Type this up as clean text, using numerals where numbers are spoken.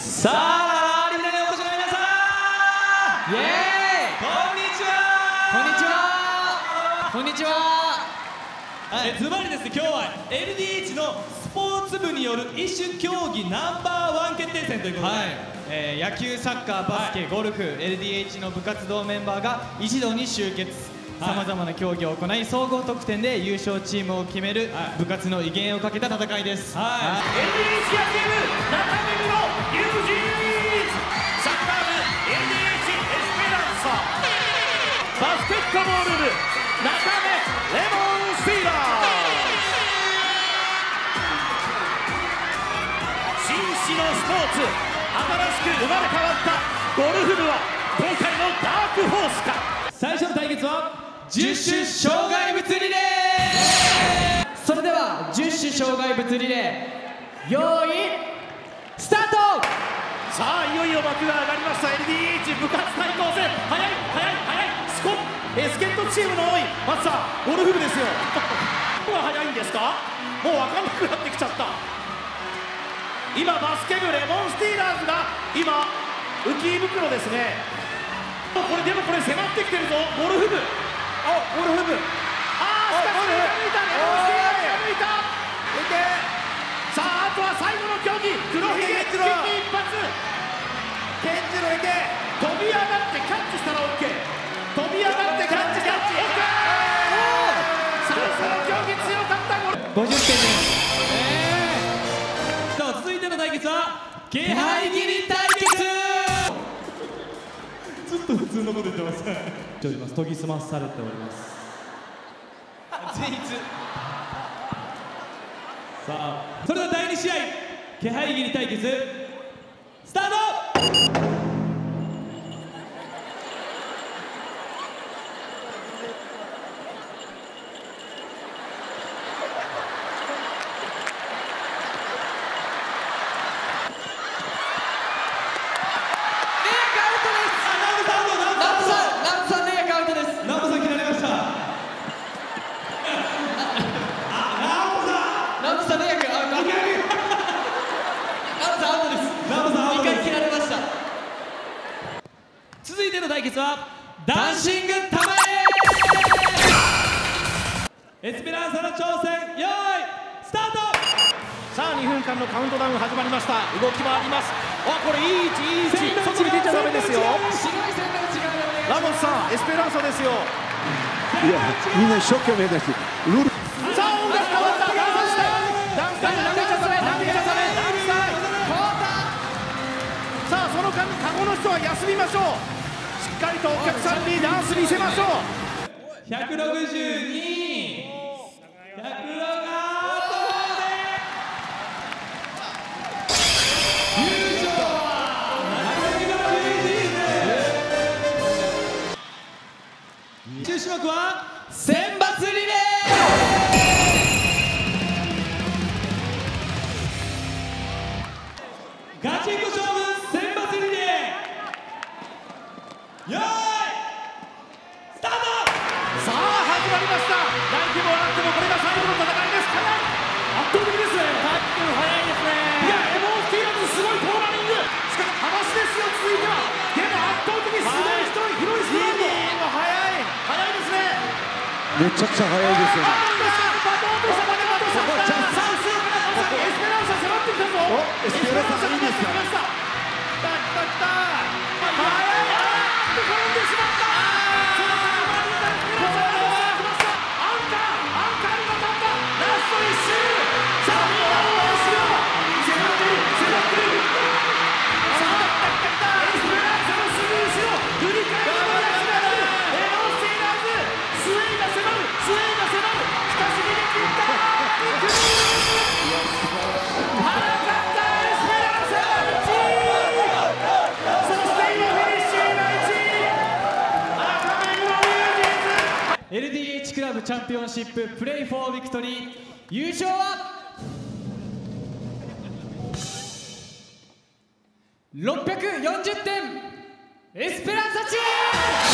さあ、アリーナにお越しの皆さん、イエーイ、こんにちは、こんにちは、こんにちは。ズバリですね、今日は LDH のスポーツ部による異種競技ナンバー1決定戦ということで、 野球、サッカー、バスケ、ゴルフ、LDH の部活動メンバーが一堂に集結、さまざまな競技を行い、総合得点で優勝チームを決める部活の威厳をかけた戦いです。 LDH 野球部中目黒ユージーズ、サッカー部 LDH エスペランサ、バスケットボール部中目レモンスティーラーズ、紳士のスポーツ、新しく生まれ変わったゴルフ部は今回のダークホースか。 最初の対決は十種障害物リレー。 それでは十種障害物リレー、用意スタート。 さあいよいよ幕が上がりました。 LDH 部活対抗戦、速い助っ人チームの多い松さん、ゴルフ部ですよどこが速いんですか。もう分かんなくなってきちゃった。今バスケ部レモンスティーラーズが今浮き袋ですね。これでもこれ迫ってきてるぞ。ゴルフ部、ゴルフ部、しかし抜いた、レモンスティーラーズが抜いた。さああとは最後の競技、黒ひげ一発、ケンジロいけ、飛び上がってキャッチしたら OK、 飛び上がってキャッチ OK。 最初の競技強かったゴルフ、 50点です。 さあ、続いての対決は気配斬り対決。ずっと普通のこと言ってます研ぎ澄まされております。前日。さあ、それでは第2試合気配斬り対決スタート。続いての対決はダンシング玉入れ。エスペランサの挑戦、用意スタート。 さあ2分間のカウントダウン始まりました。動き回ります。これいい位置、いい位置、外に出ちゃダメですよ。ラモスさん、エスペランサですよ。 いや、みんな一生懸命だし、ルール。 さあ音楽変わった。ダンスタイム、投げちゃダメ、投げちゃダメ、ダンスタイム。さあその間にカゴの人は休みましょう。しっかりとお客さんにダンス見せましょう。 162、中種目は選抜リレー。ガチンコ勝負選抜リレー、よーいスタート。 さあ始まりました。泣いても笑ってもこれが最後の戦いです。速い、圧倒的ですね。タックル速いですね。いやレモンスティーラーズすごいコーナリング、しかし話ですよ。続いてはでも圧倒的にすごい人、広いストランド、速いですね。 めちゃくちゃ速いですよね。 バトンとしたバトンとした。さあスーパーまさにエスペランサ迫ってきたぞ。 エスペランサいいですよ。 来た。速い。転んでしまった。そのままエスペランサが来ました。アンカーに渡った。ラスト1周。さあみんな応援しよう。迫ってる。さあエスペランサのすぐ後ろ、振り返りながらレモンスティーラーズ、スウェイが迫る。しかし逃げ切った。早かったエスペランサが1位。そして今フィニッシュ、今1位中目黒ユージーズ。 LDH クラブチャンピオンシッププレイフォービクトリー、優勝は640点エスペランサチーム。